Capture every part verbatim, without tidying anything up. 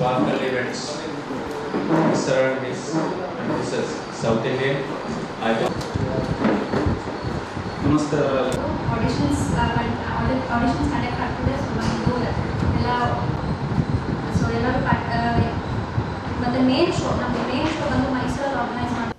Sparkle events, Mister and Miss and Missus South Indian. I Namaste. Auditions, uh, auditions conduct ಆಗ್ತಿದೆ. So ನಮ್ಮದು ಎಲ್ಲ so ಎಲ್ಲರೂ ಮತ್ತು main show ನಮ್ಮ main show ಬಂದು ಮೈಸೂರಲ್ಲಿ ಆರ್ಗನೈಸ್ ಮಾಡಿ.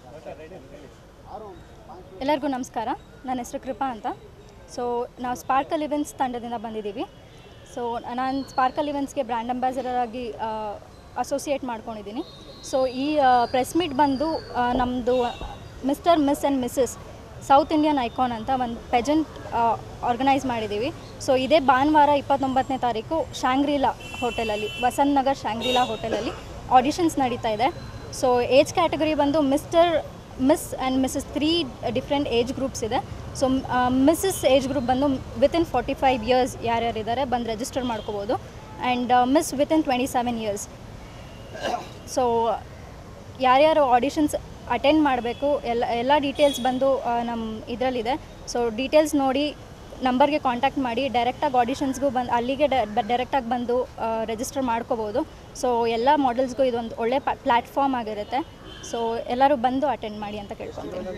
ಎಲ್ಲರಿಗೂ ನಮಸ್ಕಾರ. ನನ್ನ ಹೆಸರು ಕೃಪಾ ಅಂತ. ಸೊ ನಾವು ಸ್ಪಾರ್ಕಲ್ ಇವೆಂಟ್ಸ್ ತಂಡದಿಂದ ಬಂದಿದ್ದೀವಿ. ಸೊ ನಾನು ಸ್ಪಾರ್ಕಲ್ ಇವೆಂಟ್ಸ್ಗೆ ಬ್ರ್ಯಾಂಡ್ ಅಂಬಾಸಿಡರ್ ಆಗಿ ಅಸೋಸಿಯೇಟ್ ಮಾಡ್ಕೊಂಡಿದ್ದೀನಿ. ಸೊ ಈ ಪ್ರೆಸ್ ಮೀಟ್ ಬಂದು ನಮ್ಮದು mister miss and missus South Indian icon ಅಂತ ಒಂದು ಪೆಜೆಂಟ್ ಆರ್ಗನೈಸ್ ಮಾಡಿದ್ದೀವಿ. ಸೊ ಇದೇ ಭಾನುವಾರ ಇಪ್ಪತ್ತೊಂಬತ್ತನೇ ತಾರೀಕು ಶಾಂಗ್ರಿ-ಲಾ ಹೋಟೆಲಲ್ಲಿ, ವಸಂತ್ ನಗರ್ ಶಾಂಗ್ರಿ-ಲಾ ಹೋಟೆಲಲ್ಲಿ ಆಡಿಷನ್ಸ್ ನಡೀತಾ ಇದೆ. ಸೊ ಏಜ್ ಕ್ಯಾಟಗರಿ ಬಂದು mister miss and missus three different age groups ಇದೆ. ಸೊ ಮಿಸ್ಸಸ್ ಏಜ್ ಗ್ರೂಪ್ ಬಂದು ವಿತಿನ್ ಫಾರ್ಟಿ ಫೈವ್ ಇಯರ್ಸ್ ಯಾರ್ಯಾರಿದ್ದಾರೆ ಬಂದು ರಿಜಿಸ್ಟರ್ ಮಾಡ್ಕೋಬೋದು. And miss within twenty seven years. So ಯಾರ್ಯಾರು ಆಡಿಷನ್ಸ್ ಅಟೆಂಡ್ ಮಾಡಬೇಕು ಎಲ್ಲ ಎಲ್ಲ ಡೀಟೇಲ್ಸ್ ಬಂದು ನಮ್ಮ ಇದರಲ್ಲಿದೆ. ಸೊ ಡೀಟೇಲ್ಸ್ ನೋಡಿ ನಂಬರ್ಗೆ ಕಾಂಟ್ಯಾಕ್ಟ್ ಮಾಡಿ ಡೈರೆಕ್ಟಾಗಿ ಆಡಿಷನ್ಸ್ಗೂ ಬಂದು ಅಲ್ಲಿಗೆ ಡೈರೆಕ್ಟಾಗಿ ಬಂದು ರಿಜಿಸ್ಟರ್ ಮಾಡ್ಕೋಬೋದು. ಸೊ ಎಲ್ಲ ಮಾಡೆಲ್ಸ್ಗೂ ಇದೊಂದು ಒಳ್ಳೆ ಪ್ಲ್ಯಾಟ್ಫಾರ್ಮ್ ಆಗಿರುತ್ತೆ. ಸೊ ಎಲ್ಲರೂ ಬಂದು ಅಟೆಂಡ್ ಮಾಡಿ ಅಂತ ಕೇಳ್ಕೊತೀನಿ.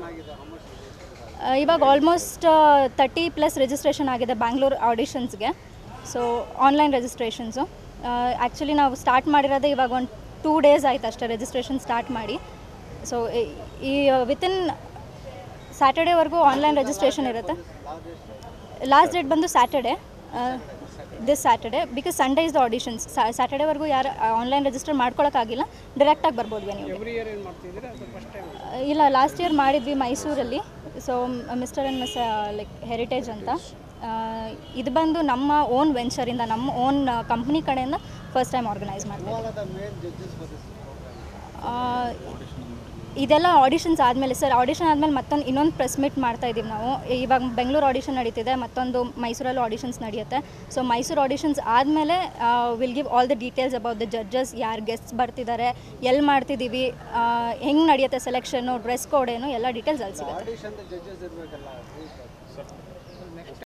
ಇವಾಗ ಆಲ್ಮೋಸ್ಟ್ ತರ್ಟಿ ಪ್ಲಸ್ ರಿಜಿಸ್ಟ್ರೇಷನ್ ಆಗಿದೆ ಬ್ಯಾಂಗ್ಳೂರ್ ಆಡಿಷನ್ಸ್ಗೆ. ಸೊ ಆನ್ಲೈನ್ ರಿಜಿಸ್ಟ್ರೇಷನ್ಸು ಆ್ಯಕ್ಚುಲಿ ನಾವು ಸ್ಟಾರ್ಟ್ ಮಾಡಿರೋದೇ ಇವಾಗ ಒಂದು ಟೂ ಡೇಸ್ ಆಯ್ತು ಅಷ್ಟೇ ರಿಜಿಸ್ಟ್ರೇಷನ್ ಸ್ಟಾರ್ಟ್ ಮಾಡಿ. ಸೊ ಈ ವಿತಿನ್ ಸ್ಯಾಟರ್ಡೇವರೆಗೂ ಆನ್ಲೈನ್ ರಿಜಿಸ್ಟ್ರೇಷನ್ ಇರುತ್ತೆ. ಲಾಸ್ಟ್ ಡೇಟ್ ಬಂದು Saturday, this Saturday, because Sunday is the auditions. ಸ್ಯಾಟರ್ಡೇವರೆಗೂ ಯಾರು ಆನ್ಲೈನ್ ರಿಜಿಸ್ಟರ್ ಮಾಡ್ಕೊಳಕ್ಕಾಗಿಲ್ಲ, ಡೈರೆಕ್ಟಾಗಿ ಬರ್ಬೋದು ನೀವು. ಇಲ್ಲ, ಲಾಸ್ಟ್ ಇಯರ್ ಮಾಡಿದ್ವಿ ಮೈಸೂರಲ್ಲಿ. So mister and miss like heritage ಅಂತ. ಇದು ಬಂದು ನಮ್ಮ ಓನ್ ವೆಂಚರಿಂದ, ನಮ್ಮ ಓನ್ ಕಂಪ್ನಿ ಕಡೆಯಿಂದ ಫಸ್ಟ್ ಟೈಮ್ ಆರ್ಗನೈಸ್ ಮಾಡ್ತೀವಿ. ಇದೆಲ್ಲ ಆಡಿಷನ್ಸ್ ಆದಮೇಲೆ ಸರ್, ಆಡಿಷನ್ ಆದಮೇಲೆ ಮತ್ತೊಂದು ಇನ್ನೊಂದು ಪ್ರೆಸ್ ಮೀಟ್ ಮಾಡ್ತಾಯಿದ್ದೀವಿ ನಾವು. ಇವಾಗ ಬೆಂಗಳೂರು ಆಡಿಷನ್ ನಡೀತಿದೆ, ಮತ್ತೊಂದು ಮೈಸೂರಲ್ಲೂ ಆಡಿಷನ್ಸ್ ನಡೆಯುತ್ತೆ. ಸೊ ಮೈಸೂರು ಆಡಿಷನ್ಸ್ ಆದಮೇಲೆ will give all the details about the judges, ಯಾರು ಗೆಸ್ಟ್ಸ್ ಬರ್ತಿದ್ದಾರೆ, ಎಲ್ಲಿ ಮಾಡ್ತಿದ್ದೀವಿ, ಹೆಂಗೆ ನಡೆಯುತ್ತೆ ಸೆಲೆಕ್ಷನ್ನು, ಡ್ರೆಸ್ ಕೋಡ್ ಏನು, ಎಲ್ಲ ಡೀಟೇಲ್ಸ್ ಅಲ್ಲಿ ಸಿಗುತ್ತೆ.